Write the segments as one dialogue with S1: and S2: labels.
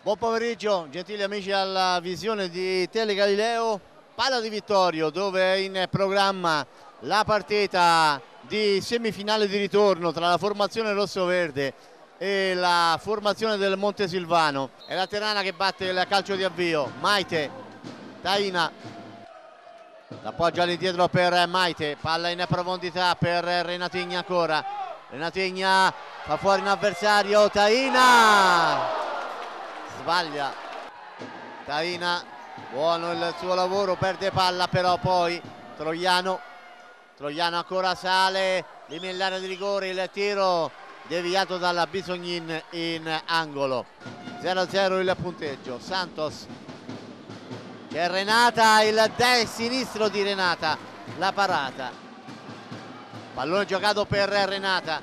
S1: Buon pomeriggio, gentili amici alla visione di Tele Galileo. Palla di Vittorio, dove è in programma la partita di semifinale di ritorno tra la formazione rosso-verde e la formazione del Montesilvano. È la Ternana che batte il calcio di avvio. Maite, Taina, l'appoggia all'indietro per Maite, palla in profondità per Renatigna ancora. Renatigna fa fuori un avversario, Taina sbaglia. Taina, buono il suo lavoro, perde palla però poi Troiano ancora sale, lì nell'area di rigore, il tiro deviato dalla Bisognin in angolo. 0-0 il punteggio. Santos, c'è Renata, il sinistro di Renata, la parata. Pallone giocato per Renata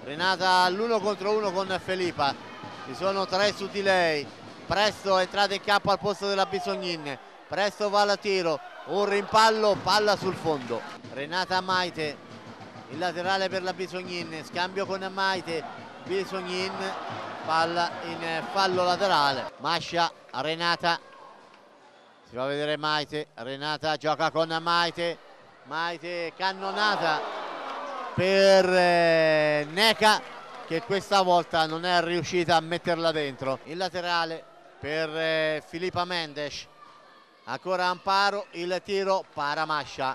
S1: all'1 contro 1 con Filippa, ci sono 3 su di lei. Presto è entrata in campo al posto della Bisognin, Presto va al tiro, un rimpallo, palla sul fondo. Renata Maite, il laterale per la Bisognin, scambio con Maite, Bisognin, palla in fallo laterale. Mascia, Renata, si fa vedere Maite, Renata gioca con Maite, cannonata per Neca, che questa volta non è riuscita a metterla dentro. Il laterale per Filippa Mendes, ancora Amparo, il tiro, para Mascia.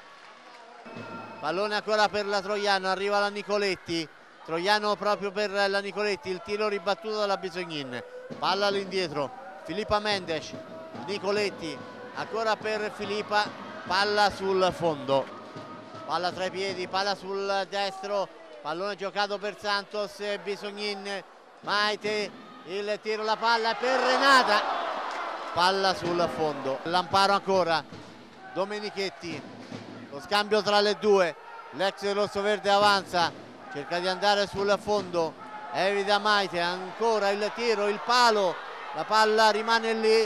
S1: Pallone ancora per la Troiano, arriva la Nicoletti, Troiano proprio per la Nicoletti, il tiro ribattuto dalla Bisognin, palla all'indietro, Filippa Mendes, Nicoletti, ancora per Filippa, palla sul fondo, palla tra i piedi, palla sul destro, pallone giocato per Santos, Bisognin, Maite, il tiro, la palla per Renata, palla sul fondo. L'Amparo ancora, Domenichetti, lo scambio tra le due, l'ex rossoverde avanza, cerca di andare sul fondo, evita Maite, ancora il tiro, il palo, la palla rimane lì,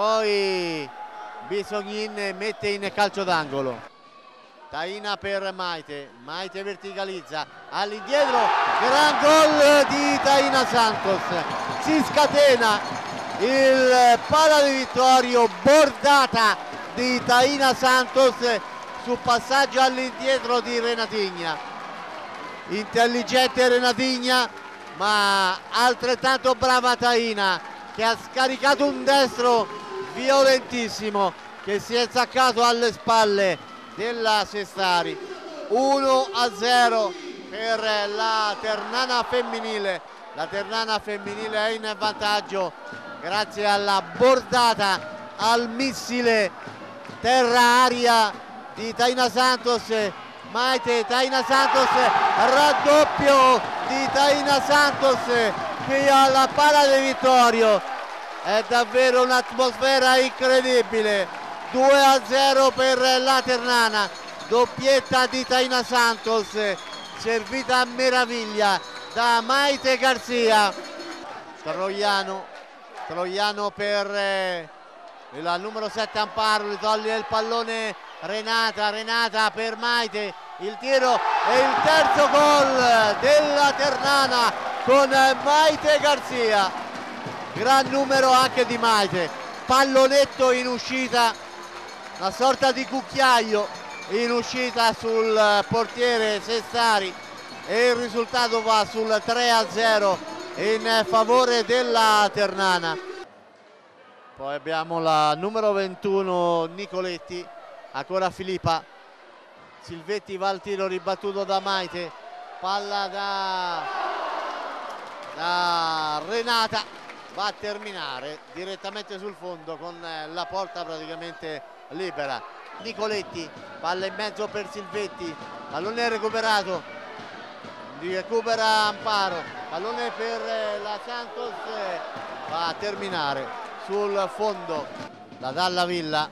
S1: poi Bisognin mette in calcio d'angolo. Taina per Maite, Maite verticalizza, all'indietro, gran gol di Taina Santos, si scatena il palla di Vittorio, bordata di Taina Santos su passaggio all'indietro di Renatigna. Intelligente Renatigna, ma altrettanto brava Taina, che ha scaricato un destro violentissimo che si è insaccato alle spalle della Sestari. 1-0 per la Ternana femminile. La Ternana femminile è in vantaggio grazie alla bordata al missile terra-aria di Taina Santos. Maite, Taina Santos, raddoppio di Taina Santos qui alla palla di Vittorio. È davvero un'atmosfera incredibile. 2-0 per la Ternana, doppietta di Taina Santos, servita a meraviglia da Maite Garzia. Troiano per la numero 7 Amparo, gli toglie il pallone Renata per Maite, il tiro e il terzo gol della Ternana con Maite Garzia. Gran numero anche di Maite, pallonetto in uscita, una sorta di cucchiaio in uscita sul portiere Sestari e il risultato va sul 3-0 in favore della Ternana. Poi abbiamo la numero 21 Nicoletti, ancora Filippa, Silvetti va al tiro ribattuto da Maite, palla da Renata, va a terminare direttamente sul fondo con la porta praticamente libera. Nicoletti, palla in mezzo per Silvetti, pallone recuperato, recupera Amparo, pallone per la Santos, va a terminare sul fondo da Dalla Villa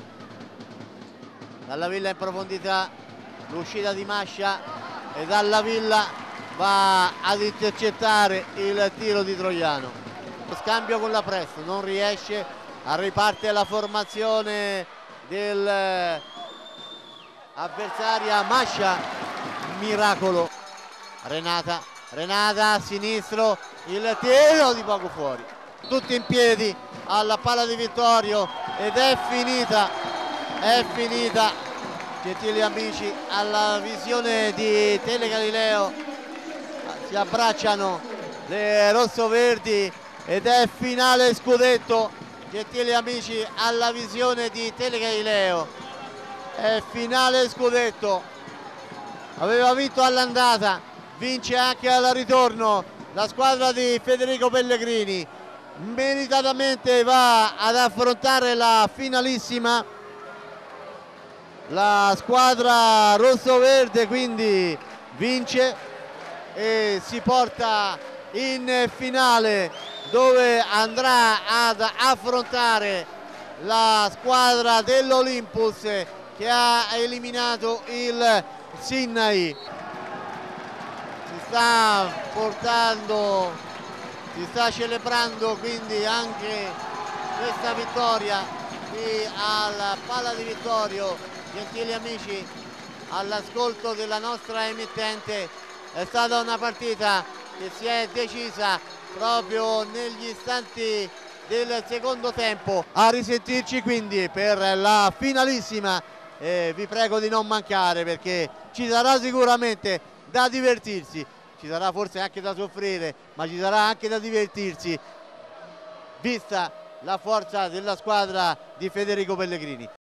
S1: in profondità, l'uscita di Mascia e Dalla Villa va ad intercettare il tiro di Troiano. Scambio con la Presto, non riesce, riparte la formazione dell'avversaria. Mascia, miracolo. Renata a sinistro, il tiro di poco fuori. tutti in piedi alla Pala di Vittorio ed è finita, gentili amici, alla visione di Tele Galileo si abbracciano le rossoverdi ed è finale scudetto, gentili amici, alla visione di Tele Galileo, è finale scudetto, aveva vinto all'andata, vince anche al ritorno la squadra di Federico Pellegrini, meritatamente va ad affrontare la finalissima la squadra rossoverde, quindi vince e si porta in finale dove andrà ad affrontare la squadra dell'Olympus che ha eliminato il Sinai. Si sta celebrando quindi anche questa vittoria qui al Pala di Vittorio, gentili amici, all'ascolto della nostra emittente. È stata una partita che si è decisa proprio negli istanti del secondo tempo. A risentirci quindi per la finalissima, vi prego di non mancare perché ci sarà sicuramente da divertirsi, ci sarà forse anche da soffrire, ma ci sarà anche da divertirsi vista la forza della squadra di Federico Pellegrini.